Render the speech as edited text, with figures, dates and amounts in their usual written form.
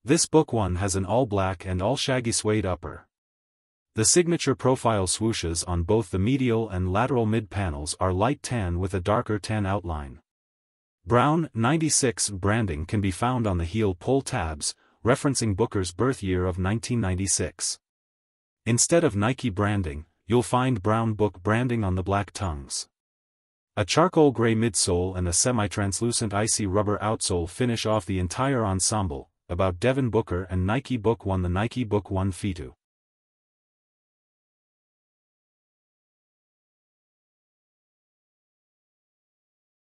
This Book 1 has an all-black and all-shaggy suede upper. The signature profile swooshes on both the medial and lateral mid-panels are light tan with a darker tan outline. Brown 96 branding can be found on the heel pull tabs, referencing Booker's birth year of 1996. Instead of Nike branding, you'll find brown Book branding on the black tongues. A charcoal gray midsole and a semi-translucent icy rubber outsole finish off the entire ensemble. About Devin Booker and Nike Book 1. The Nike Book 1 FJ42